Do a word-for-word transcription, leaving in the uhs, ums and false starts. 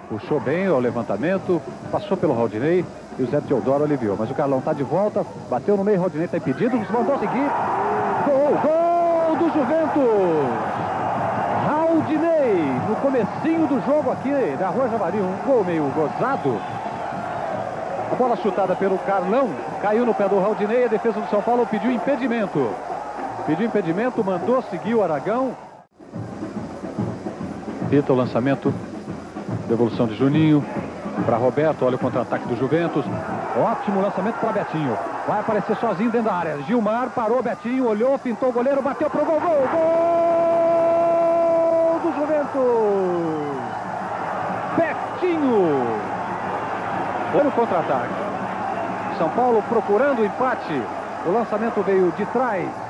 Puxou bem o levantamento, passou pelo Rodinei e o Zé Teodoro aliviou. Mas o Carlão está de volta, bateu no meio, o Rodinei está impedido, mandou seguir. Gol, gol do Juventus! Rodinei, no comecinho do jogo aqui da Rua Javari, um gol meio gozado. A bola chutada pelo Carlão, caiu no pé do Rodinei, a defesa do São Paulo pediu impedimento. Pediu impedimento, mandou seguir o Aragão. Pita o lançamento, devolução de Juninho para Roberto, olha o contra-ataque do Juventus. Ótimo lançamento para Betinho. Vai aparecer sozinho dentro da área. Gilmar parou, Betinho olhou, pintou o goleiro, bateu pro gol, gol, gol do Juventus. Betinho. Olha o contra-ataque. São Paulo procurando o empate. O lançamento veio de trás.